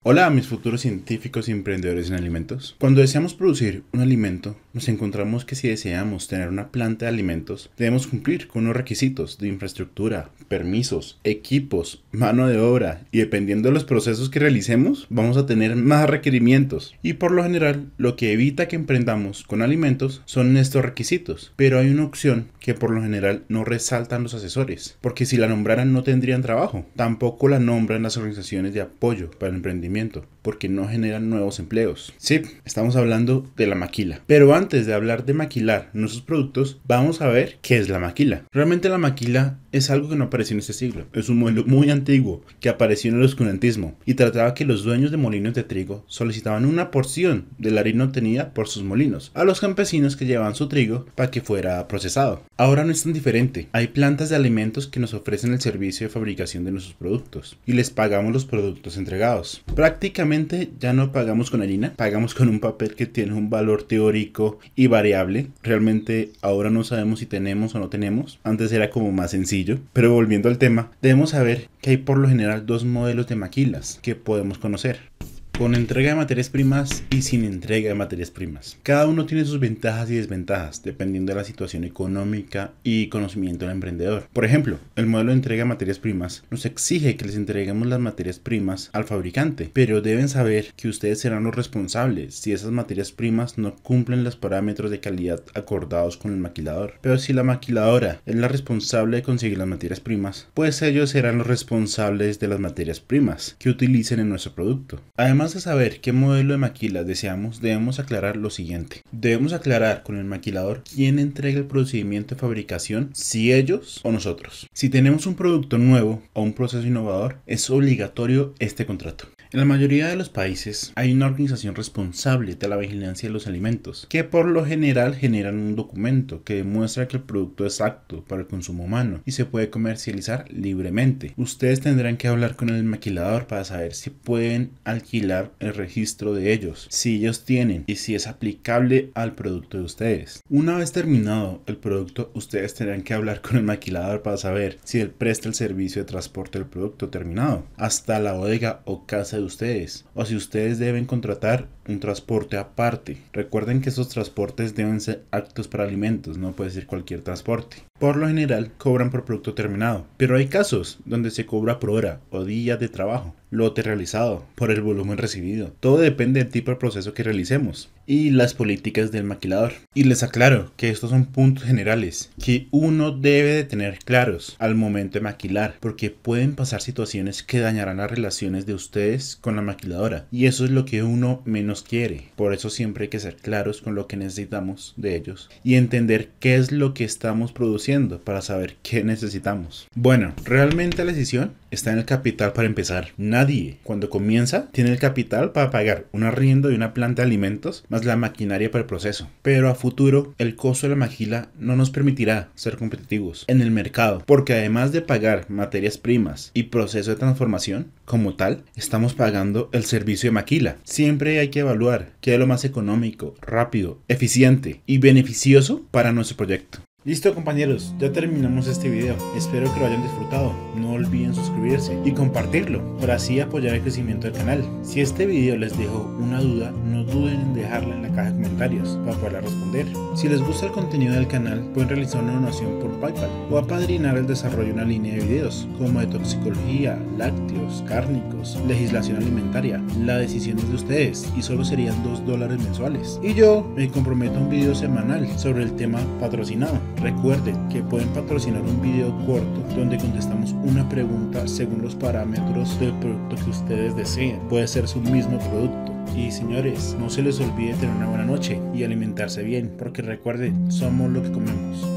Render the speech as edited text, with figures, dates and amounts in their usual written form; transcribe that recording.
Hola a mis futuros científicos y emprendedores en alimentos. Cuando deseamos producir un alimento, nos encontramos que si deseamos tener una planta de alimentos, debemos cumplir con unos requisitos de infraestructura, permisos, equipos, mano de obra y dependiendo de los procesos que realicemos, vamos a tener más requerimientos. Y por lo general, lo que evita que emprendamos con alimentos son estos requisitos. Pero hay una opción que por lo general no resaltan los asesores, porque si la nombraran no tendrían trabajo. Tampoco la nombran las organizaciones de apoyo para el emprendimiento, porque no generan nuevos empleos. Sí, estamos hablando de la maquila. Pero antes de hablar de maquilar nuestros productos, vamos a ver qué es la maquila. Realmente la maquila es algo que no apareció en este siglo. Es un modelo muy antiguo que apareció en el oscurantismo y trataba que los dueños de molinos de trigo solicitaban una porción de la harina obtenida por sus molinos a los campesinos que llevaban su trigo para que fuera procesado. Ahora no es tan diferente. Hay plantas de alimentos que nos ofrecen el servicio de fabricación de nuestros productos y les pagamos los productos entregados. Prácticamente ya no pagamos con harina, pagamos con un papel que tiene un valor teórico y variable. Realmente ahora no sabemos si tenemos o no tenemos. Antes era como más sencillo. Pero volviendo al tema, debemos saber que hay por lo general dos modelos de maquilas que podemos conocer: con entrega de materias primas y sin entrega de materias primas. Cada uno tiene sus ventajas y desventajas dependiendo de la situación económica y conocimiento del emprendedor. Por ejemplo, el modelo de entrega de materias primas nos exige que les entreguemos las materias primas al fabricante, pero deben saber que ustedes serán los responsables si esas materias primas no cumplen los parámetros de calidad acordados con el maquilador. Pero si la maquiladora es la responsable de conseguir las materias primas, pues ellos serán los responsables de las materias primas que utilicen en nuestro producto. Además de saber qué modelo de maquila deseamos, debemos aclarar lo siguiente. Debemos aclarar con el maquilador quién entrega el procedimiento de fabricación, si ellos o nosotros. Si tenemos un producto nuevo o un proceso innovador, es obligatorio este contrato. En la mayoría de los países hay una organización responsable de la vigilancia de los alimentos, que por lo general generan un documento que demuestra que el producto es apto para el consumo humano y se puede comercializar libremente. Ustedes tendrán que hablar con el maquilador para saber si pueden alquilar el registro de ellos, si ellos tienen y si es aplicable al producto de ustedes. Una vez terminado el producto, ustedes tendrán que hablar con el maquilador para saber si él presta el servicio de transporte del producto terminado hasta la bodega o casa de ustedes, o si ustedes deben contratar un transporte aparte. Recuerden que esos transportes deben ser aptos para alimentos, no puede ser cualquier transporte. Por lo general cobran por producto terminado, pero hay casos donde se cobra por hora o días de trabajo, lote realizado, por el volumen recibido. Todo depende del tipo de proceso que realicemos y las políticas del maquilador. Y les aclaro que estos son puntos generales que uno debe de tener claros al momento de maquilar, porque pueden pasar situaciones que dañarán las relaciones de ustedes con la maquiladora y eso es lo que uno menos quiere. Por eso siempre hay que ser claros con lo que necesitamos de ellos y entender qué es lo que estamos produciendo para saber qué necesitamos. Bueno, realmente la decisión está en el capital para empezar. Nadie cuando comienza tiene el capital para pagar un arriendo de una planta de alimentos más la maquinaria para el proceso. Pero a futuro el costo de la maquila no nos permitirá ser competitivos en el mercado, porque además de pagar materias primas y proceso de transformación como tal, estamos pagando el servicio de maquila. Siempre hay que evaluar qué es lo más económico, rápido, eficiente y beneficioso para nuestro proyecto. Listo compañeros, ya terminamos este video, espero que lo hayan disfrutado, no olviden suscribirse y compartirlo para así apoyar el crecimiento del canal. Si este video les dejó una duda, no duden en dejarla en la caja de comentarios para poderla responder. Si les gusta el contenido del canal, pueden realizar una donación por PayPal o apadrinar el desarrollo de una línea de videos como de toxicología, lácteos, cárnicos, legislación alimentaria. La decisión es de ustedes y solo serían $2 mensuales. Y yo me comprometo a un video semanal sobre el tema patrocinado. Recuerden que pueden patrocinar un video corto donde contestamos una pregunta según los parámetros del producto que ustedes deseen. Puede ser su mismo producto. Y señores, no se les olvide tener una buena noche y alimentarse bien, porque recuerden, somos lo que comemos.